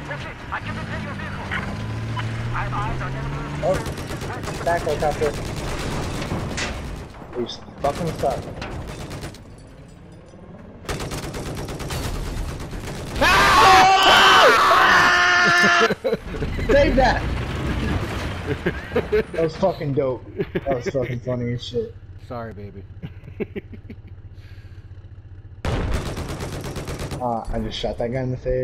Oh, back helicopter. He's fucking stuck. Save that! That was fucking dope. That was fucking funny as shit. Sorry, baby. I just shot that guy in the face.